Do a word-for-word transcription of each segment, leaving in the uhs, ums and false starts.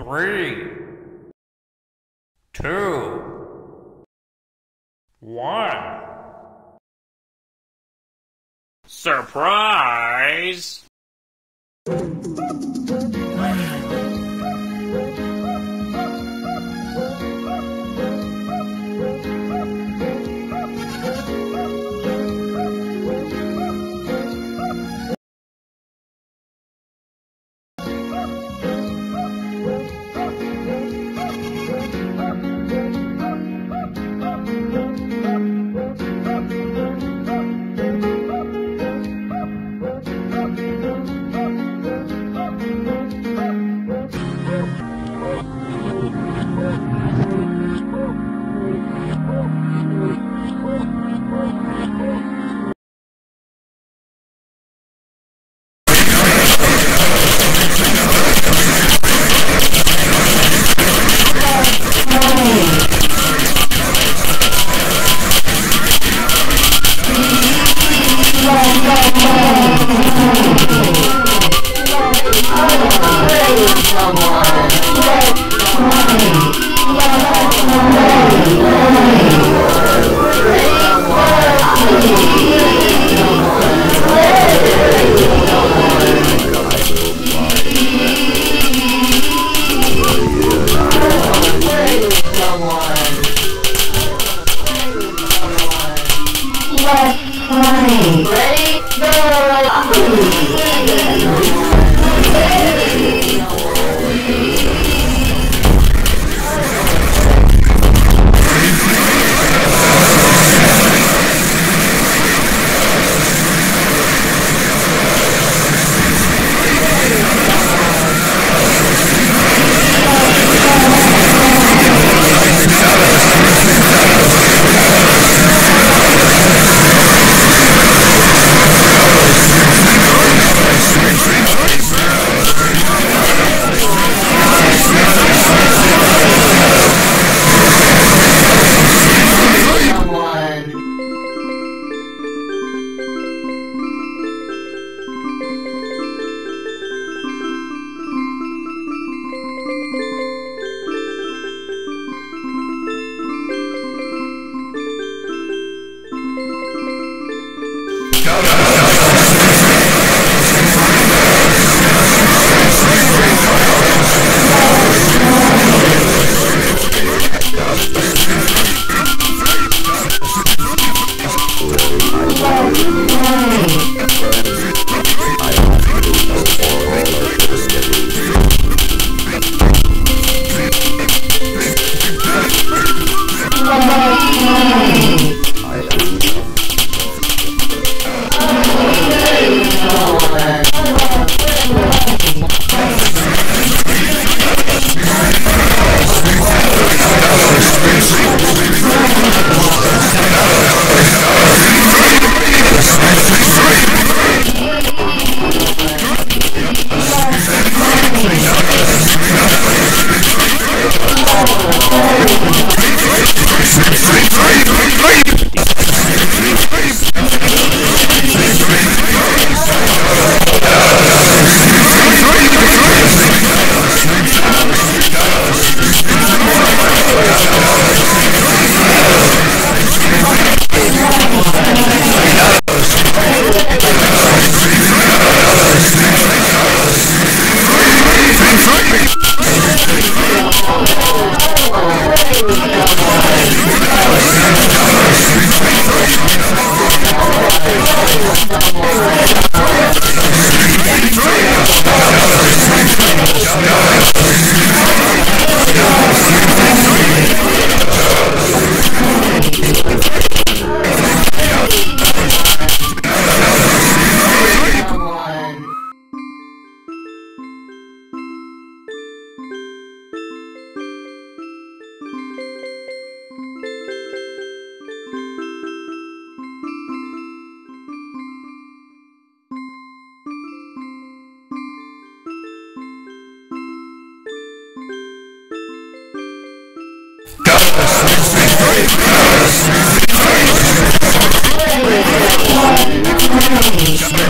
three, two, one. Surprise!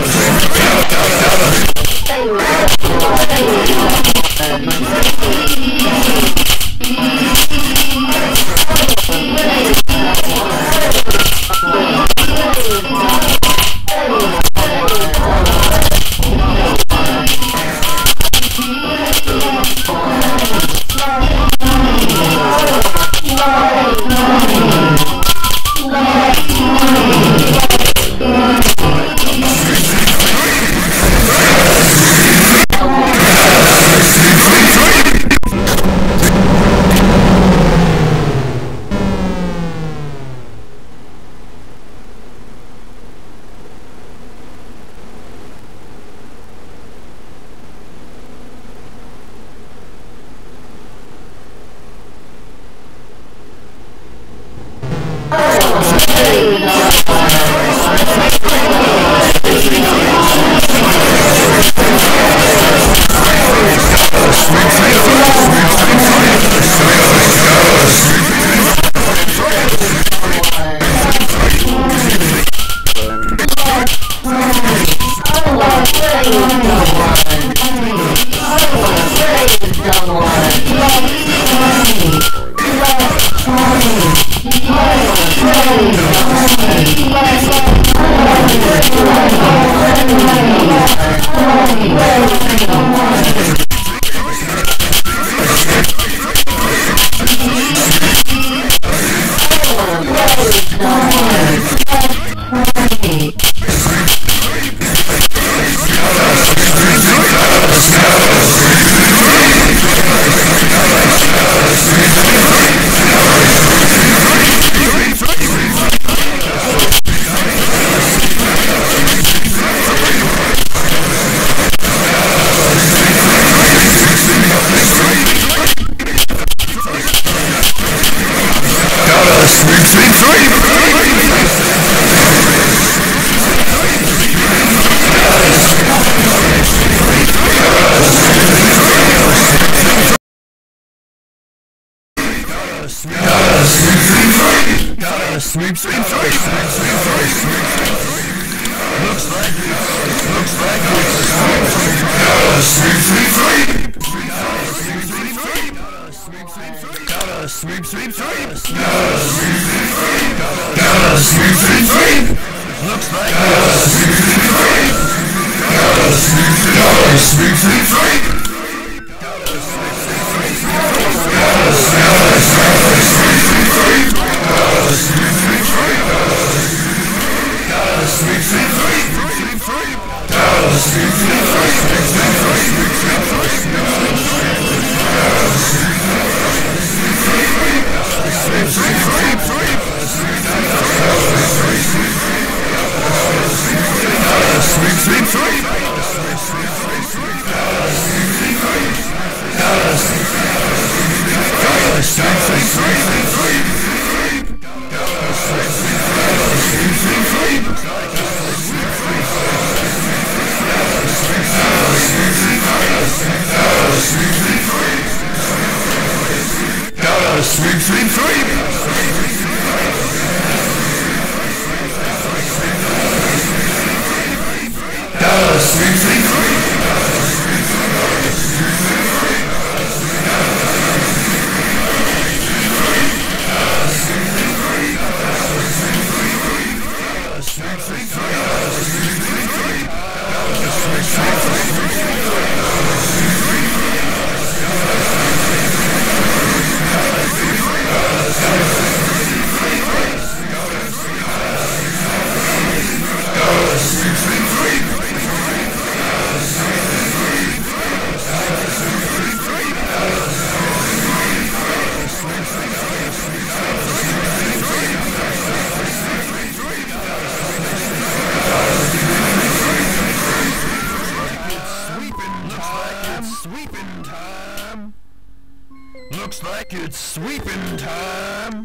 Hey, Sweep, sweep, sweep, sweep, sweep, sweep, sweep. Looks like it. Looks like it. Sweep, sweep, sweep. Sweep, sweep, sweep. Sweep, sweep, sweep. Gotta sweep, sweep, sweep. Gotta sweep, sweep, sweep. Gotta sweep, sweep, sweep. Looks like it. Sweep, sweep, sweep. Gotta sweep, gotta sweep, sweep, sweep. Gotta sweep, sweep, sweep. Gotta sweep, sweep, sweep. Gotta sweep. Sweep, sweep, sweep, sweep, sweep. Gotta sweep, sweep, sweep, sweep, sweep, sweep, sweep, sweep, sweep, sweep, sweep, sweep. Gotta sweep, sweep, sweep. Gotta sweep, gotta sweep, sweep, sweep, sweep. Gotta sweep, sweep, sweep, sweep. Gotta sweep, sweep, sweep. Gotta sweep, sweep, sweep. Looks like it's sweeping time.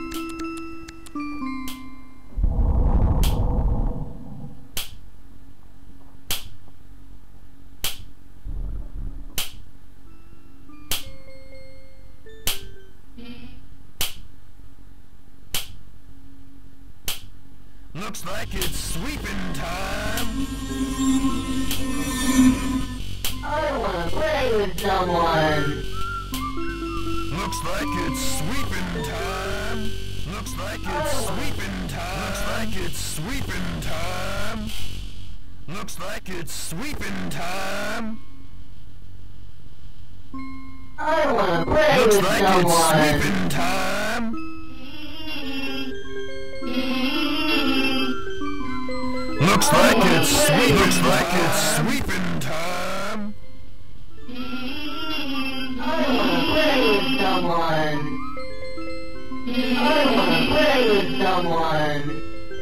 Looks like it's sweeping time. I wanna play with someone. Looks like it's sweeping time. Looks like it's sweeping time. Looks like it's sweeping time. Looks like it's sweeping time. I wanna play Looks with like someone. it's sweeping time. Looks like it's sweep. Looks like it's sweeping time. I wanna play with someone. I wanna play with someone.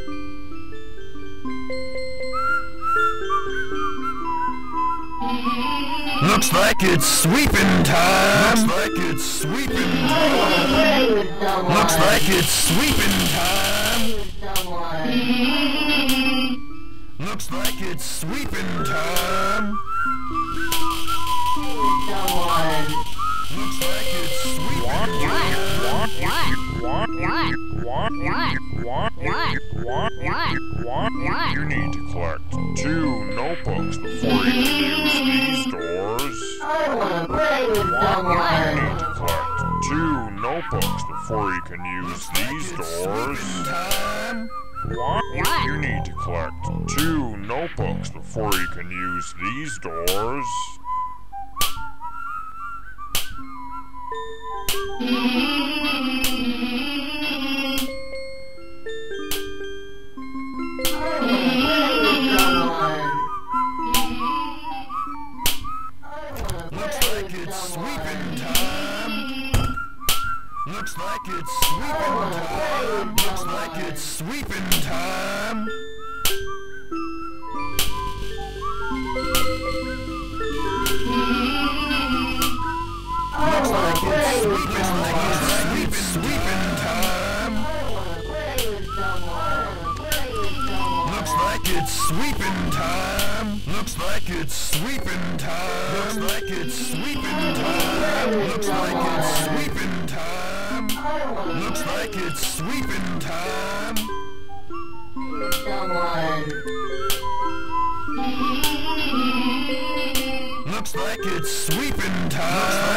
Looks like it's sweeping time. Looks like it's sweeping I wanna time. play with someone. Looks like it's sweeping time. With someone. Looks like it's sweeping time. With someone. Looks like it's sweeping time. What? What? What? What? What? What? You need to collect two notebooks before you can use these doors. I wanna play with You need someone. to collect two notebooks before you can use these doors. Time. What? You need to collect two notebooks before you can use use these doors. Looks like it's sweeping time. Looks like it's sweeping time. Looks like it's sweeping time. Looks like it's sweeping time. Sweeping time. Looks like it's sweeping time. Looks like it's sweeping time. Looks like it's sweeping time. Looks like it's sweeping time. Looks like it's sweeping time. Someone. Looks like it's sweeping time.